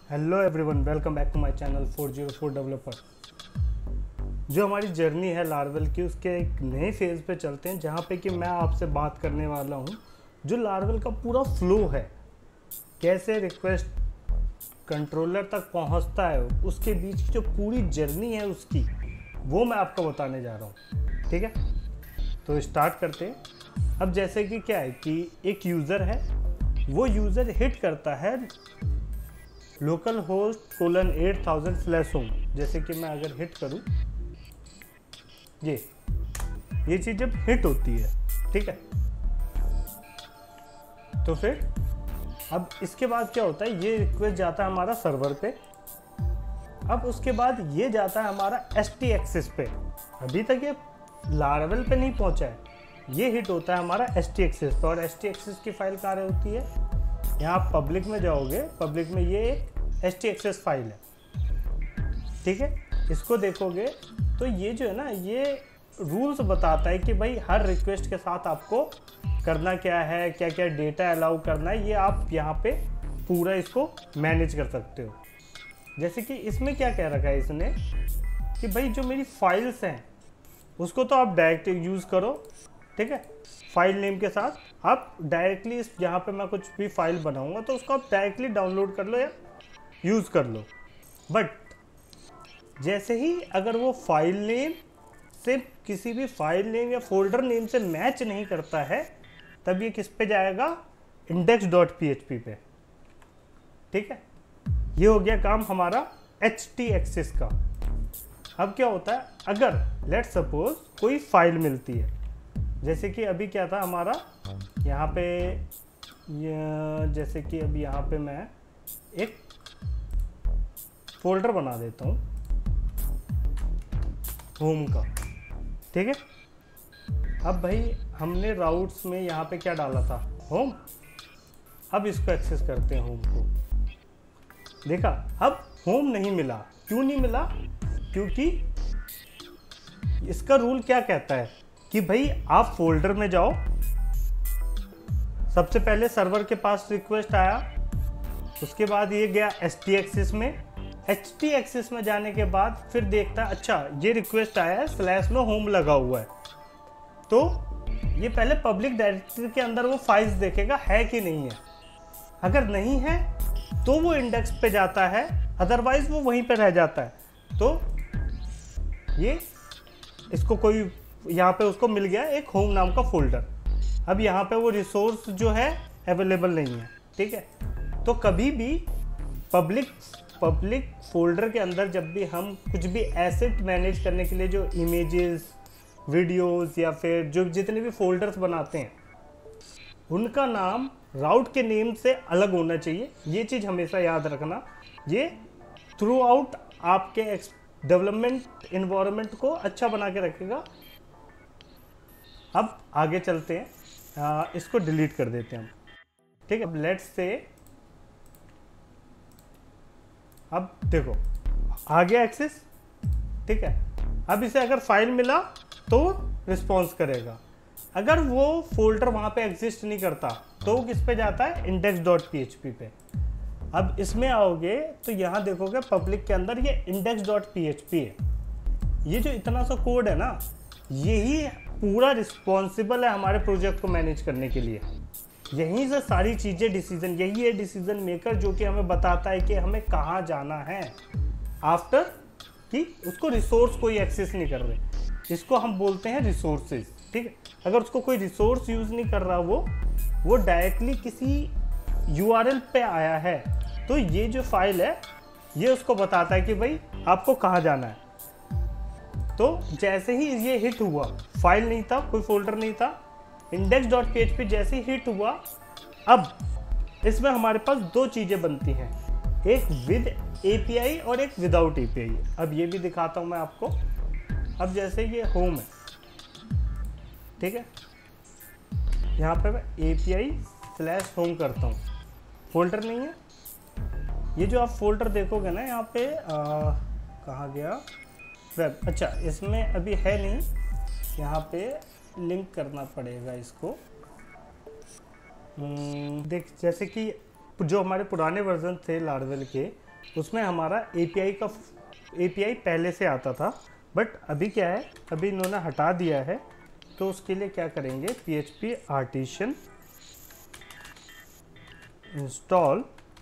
Hello everyone, welcome back to my channel 404 developer. जो हमारी journey है लारवेल की, उसके एक नए फेज़ पे चलते हैं जहाँ पे कि मैं आपसे बात करने वाला हूँ जो लारवेल का पूरा फ्लो है, कैसे रिक्वेस्ट कंट्रोलर तक पहुँचता है, उसके बीच की जो पूरी जर्नी है उसकी, वो मैं आपको बताने जा रहा हूँ। ठीक है, तो स्टार्ट करते हैं। अब जैसे कि क्या है कि एक यूज़र है, वो यूज़र हिट करता है लोकल होस्ट :8000/होम। जैसे कि मैं अगर हिट करूं, ये चीज़ जब हिट होती है, ठीक है, तो फिर अब इसके बाद क्या होता है, ये रिक्वेस्ट जाता है हमारा सर्वर पे। अब उसके बाद ये जाता है हमारा ST एक्सेस पे। अभी तक ये लारवेल पे नहीं पहुंचा है, ये हिट होता है हमारा ST एक्सेस पे। और ST एक्सेस की फाइल कहाँ होती है, यहाँ आप पब्लिक में जाओगे, पब्लिक में ये एक ST एक्सेस फाइल है। ठीक है, इसको देखोगे तो ये जो है ना, ये रूल्स बताता है कि भाई हर रिक्वेस्ट के साथ आपको करना क्या है, क्या क्या डेटा अलाउ करना है, ये आप यहाँ पे पूरा इसको मैनेज कर सकते हो। जैसे कि इसमें क्या कह रखा है इसने कि भाई जो मेरी फाइल्स हैं उसको तो आप डायरेक्ट यूज़ करो। ठीक है, फाइल नेम के साथ आप डायरेक्टली इस, यहाँ पे मैं कुछ भी फाइल बनाऊंगा तो उसको आप डायरेक्टली डाउनलोड कर लो या यूज़ कर लो। बट जैसे ही अगर वो फाइल नेम से किसी भी फाइल नेम या फोल्डर नेम से मैच नहीं करता है, तब ये किस पे जाएगा, index.php पे। ठीक है, ये हो गया काम हमारा HT एक्सेस का। अब क्या होता है, अगर लेट्स सपोज कोई फाइल मिलती है, जैसे कि अभी क्या था हमारा यहाँ पे, जैसे कि अभी यहाँ पे मैं एक फोल्डर बना देता हूँ होम का। ठीक है, अब भाई हमने राउट्स में यहाँ पे क्या डाला था, होम। अब इसको एक्सेस करते हैं होम को। देखा, अब होम नहीं मिला। क्यों नहीं मिला, क्योंकि इसका रूल क्या कहता है कि भाई आप फोल्डर में जाओ, सबसे पहले सर्वर के पास रिक्वेस्ट आया, उसके बाद ये गया ST एक्सेस में। HT एक्सेस में जाने के बाद फिर देखता है, अच्छा ये रिक्वेस्ट आया है, स्लैश में होम लगा हुआ है, तो ये पहले पब्लिक डायरेक्टरी के अंदर वो फाइल्स देखेगा है कि नहीं है। अगर नहीं है तो वो इंडेक्स पे जाता है, अदरवाइज वो वहीं पे रह जाता है। तो ये इसको कोई यहाँ पे उसको मिल गया एक होम नाम का फोल्डर। अब यहाँ पे वो रिसोर्स जो है अवेलेबल नहीं है। ठीक है, तो कभी भी पब्लिक फोल्डर के अंदर जब भी हम कुछ भी एसेट मैनेज करने के लिए जो इमेजेस, वीडियोस या फिर जो जितने भी फोल्डर्स बनाते हैं, उनका नाम राउट के नेम से अलग होना चाहिए। ये चीज़ हमेशा याद रखना, ये थ्रू आउट आपके डेवलपमेंट इन्वायरमेंट को अच्छा बना के रखेगा। अब आगे चलते हैं, इसको डिलीट कर देते हैं हम। ठीक है, अब लेट्स से, अब देखो आ गया एक्सेस। ठीक है, अब इसे अगर फाइल मिला तो रिस्पॉन्स करेगा। अगर वो फोल्डर वहाँ पे एग्जिस्ट नहीं करता तो वो किस पे जाता है, index.php पे। अब इसमें आओगे तो यहाँ देखोगे पब्लिक के अंदर ये index.php है। ये जो इतना सा कोड है ना, यही पूरा रिस्पॉन्सिबल है हमारे प्रोजेक्ट को मैनेज करने के लिए। यहीं से सारी चीज़ें डिसीजन, यही है डिसीजन मेकर जो कि हमें बताता है कि हमें कहाँ जाना है आफ्टर कि उसको रिसोर्स कोई एक्सेस नहीं कर रहे। इसको हम बोलते हैं रिसोर्सेज। ठीक है, अगर उसको कोई रिसोर्स यूज़ नहीं कर रहा, वो डायरेक्टली किसी URL पे आया है, तो ये जो फाइल है ये उसको बताता है कि भाई आपको कहाँ जाना है। तो जैसे ही ये हिट हुआ, फाइल नहीं था, कोई फोल्डर नहीं था, index.php जैसे ही हिट हुआ, अब इसमें हमारे पास दो चीज़ें बनती हैं, एक विद API और एक विदाउट API। अब ये भी दिखाता हूँ मैं आपको। अब जैसे ये होम है, ठीक है, यहाँ पे मैं API/home करता हूँ, फोल्डर नहीं है। ये जो आप फोल्डर देखोगे ना यहाँ पे, कहाँ गया, वेब, अच्छा इसमें अभी है नहीं, यहाँ पे लिंक करना पड़ेगा इसको। देख, जैसे कि जो हमारे पुराने वर्जन थे लारवेल के, उसमें हमारा एपीआई पहले से आता था, बट अभी क्या है, अभी इन्होंने हटा दिया है। तो उसके लिए क्या करेंगे, PHP आर्टिसन इंस्टॉल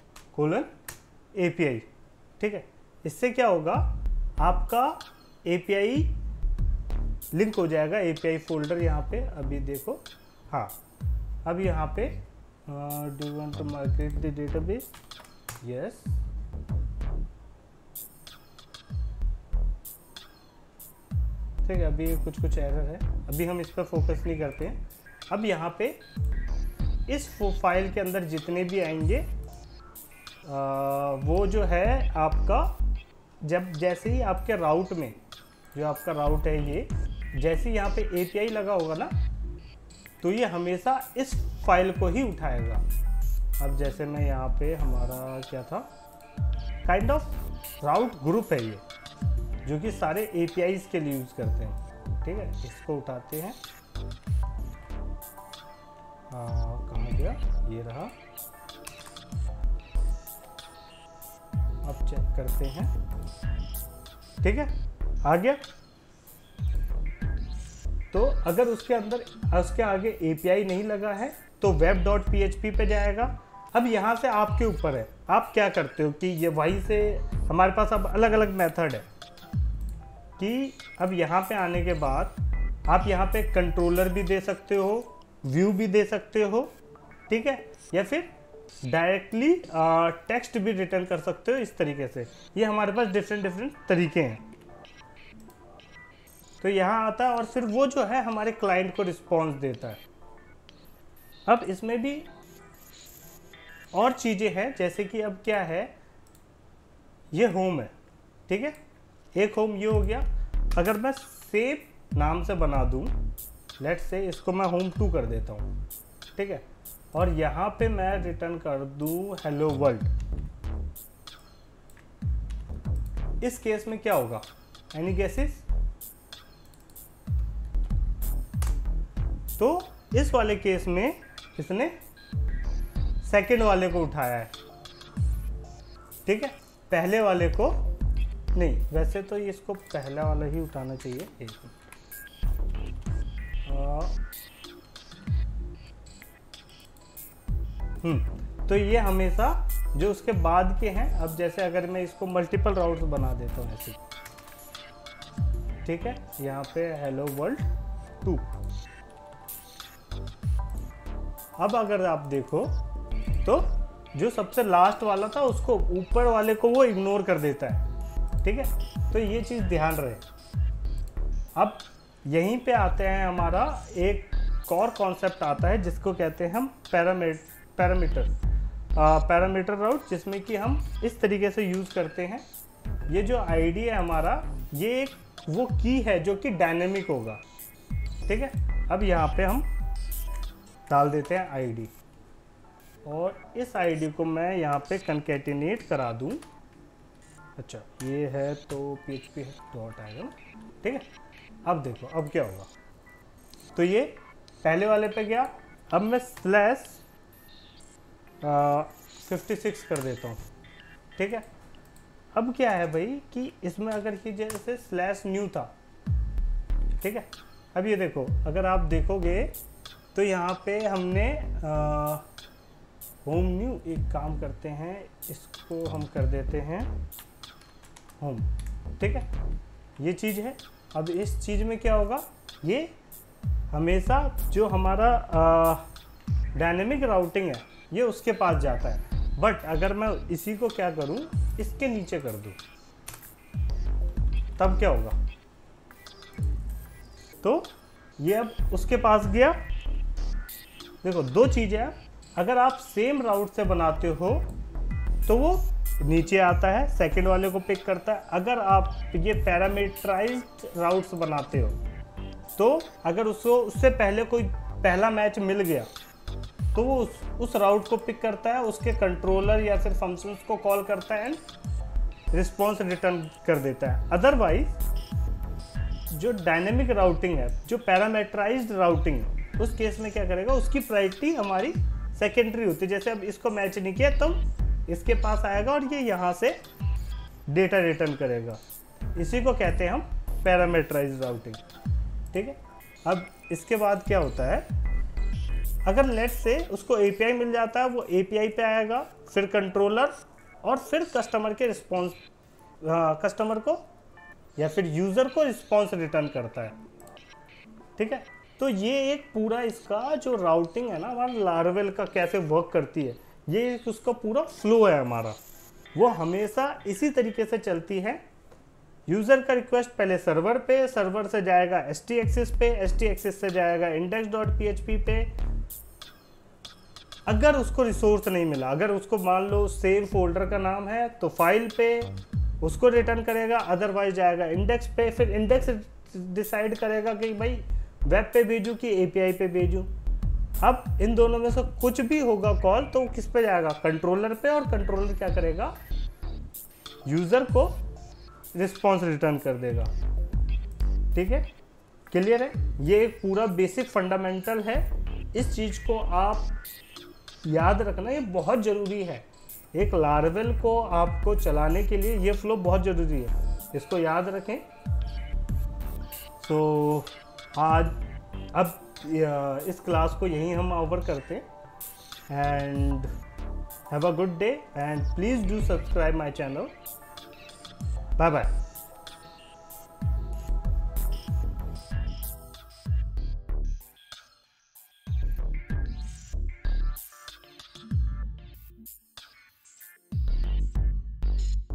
API। ठीक है, इससे क्या होगा, आपका API लिंक हो जाएगा, API फोल्डर यहाँ पे। अभी देखो, हाँ अब यहाँ पे do you want to migrate the database, yes. ठीक है, अभी कुछ एरर है, अभी हम इस पर फोकस नहीं करते हैं। अब यहाँ पे इस फाइल के अंदर जितने भी आएंगे वो जो है आपका, जब जैसे ही आपके राउट में, जो आपका राउट है ये, जैसे ही यहाँ पे API लगा होगा ना, तो ये हमेशा इस फाइल को ही उठाएगा। अब जैसे मैं यहाँ पे, हमारा क्या था, काइंड ऑफ राउट ग्रुप है ये, जो कि सारे APIs के लिए यूज़ करते हैं। ठीक है, इसको उठाते हैं, कहाँ गया, ये रहा। अब चेक करते हैं, ठीक है, आ गया। तो अगर उसके अंदर, उसके आगे API नहीं लगा है तो web.php पे जाएगा। अब यहाँ से आपके ऊपर है, आप क्या करते हो कि ये वहीं से, हमारे पास अब अलग अलग मेथड है कि अब यहाँ पे आने के बाद आप यहाँ पे कंट्रोलर भी दे सकते हो, व्यू भी दे सकते हो, ठीक है, या फिर डायरेक्टली टेक्स्ट भी रिटर्न कर सकते हो इस तरीके से। ये हमारे पास डिफरेंट तरीके हैं। तो यहाँ आता है और फिर वो जो है हमारे क्लाइंट को रिस्पॉन्स देता है। अब इसमें भी और चीज़ें हैं, जैसे कि अब क्या है, ये होम है, ठीक है, एक होम ये हो गया। अगर मैं सेम नाम से बना दूं, लेट्स से इसको मैं home2 कर देता हूँ, ठीक है, और यहाँ पे मैं रिटर्न कर दूं हेलो वर्ल्ड। इस केस में क्या होगा, एनी गेसेस? तो इस वाले केस में इसने सेकंड वाले को उठाया है, ठीक है, पहले वाले को नहीं। वैसे तो इसको पहला वाला ही उठाना चाहिए। एक तो ये हमेशा जो उसके बाद के हैं, अब जैसे अगर मैं इसको मल्टीपल राउट्स बना देता हूँ ऐसे, ठीक है, यहाँ पे हेलो वर्ल्ड 2। अब अगर आप देखो तो जो सबसे लास्ट वाला था उसको, ऊपर वाले को वो इग्नोर कर देता है, ठीक है। तो ये चीज़ ध्यान रहे। अब यहीं पे आते हैं, हमारा एक और कॉन्सेप्ट आता है जिसको कहते हैं हम पैरामीटर राउट, जिसमें कि हम इस तरीके से यूज़ करते हैं। ये जो आईडी है हमारा, ये एक वो की है जो कि डायनेमिक होगा, ठीक है। अब यहाँ पे हम डाल देते हैं आईडी, और इस आईडी को मैं यहाँ पे कंकैटिनेट करा दूँ। अच्छा, ये है तो PHP डॉट आएगा ना, ठीक है। अब देखो अब क्या होगा, तो ये पहले वाले पे गया। अब मैं /56 कर देता हूँ, ठीक है। अब क्या है भाई कि इसमें अगर ये जैसे /new था, ठीक है। अब ये देखो, अगर आप देखोगे तो यहाँ पे हमने होम न्यू, एक काम करते हैं, इसको हम कर देते हैं होम, ठीक है, ये चीज़ है। अब इस चीज़ में क्या होगा, ये हमेशा जो हमारा डायनेमिक राउटिंग है ये उसके पास जाता है। बट अगर मैं इसी को क्या करूं, इसके नीचे कर दूं, तब क्या होगा, तो ये अब उसके पास गया। देखो दो चीज़ें हैं, अगर आप सेम राउट से बनाते हो तो वो नीचे आता है, सेकंड वाले को पिक करता है। अगर आप ये पैरामीटराइज्ड राउट्स बनाते हो तो अगर उससे पहले कोई पहला मैच मिल गया तो वो उस राउट को पिक करता है, उसके कंट्रोलर या फिर फंक्शंस को कॉल करता है एंड रिस्पॉन्स रिटर्न कर देता है। अदरवाइज जो डायनेमिक राउटिंग है, जो पैरामीटराइज्ड राउटिंग है, उस केस में क्या करेगा, उसकी प्रायोरिटी हमारी सेकेंडरी होती है। जैसे अब इसको मैच नहीं किया तो इसके पास आएगा और ये यहाँ से डेटा रिटर्न करेगा। इसी को कहते हैं हम पैरामीटराइज्ड राउटिंग। ठीक है, अब इसके बाद क्या होता है, अगर नेट से उसको एपीआई मिल जाता है, वो एपीआई पे आएगा, फिर कंट्रोलर और फिर कस्टमर के रिस्पॉन्स, कस्टमर को या फिर यूज़र को रिस्पॉन्स रिटर्न करता है। ठीक है, तो ये एक पूरा इसका जो राउटिंग है ना हमारा लारावेल का कैसे वर्क करती है, ये उसका पूरा फ्लो है हमारा, वो हमेशा इसी तरीके से चलती है। यूज़र का रिक्वेस्ट पहले सर्वर पे, सर्वर से जाएगा htAccess पे, htAccess से जाएगा index.php पे। अगर उसको रिसोर्स नहीं मिला, अगर उसको मान लो सेव फोल्डर का नाम है तो फाइल पे उसको रिटर्न करेगा, अदरवाइज जाएगा इंडेक्स पे, फिर इंडेक्स डिसाइड करेगा कि भाई वेब पे भेजूँ कि एपीआई पे भेजूँ। अब इन दोनों में से कुछ भी होगा कॉल तो किस पे जाएगा, कंट्रोलर पे, और कंट्रोलर क्या करेगा, यूज़र को रिस्पॉन्स रिटर्न कर देगा। ठीक है, क्लियर है? ये एक पूरा बेसिक फंडामेंटल है। इस चीज़ को आप याद रखना, ये बहुत ज़रूरी है। एक लारावेल को आपको चलाने के लिए ये फ्लो बहुत ज़रूरी है, इसको याद रखें। तो आज अब इस क्लास को यहीं हम ओवर करते हैं। And have a good day and please do subscribe my channel. Bye bye.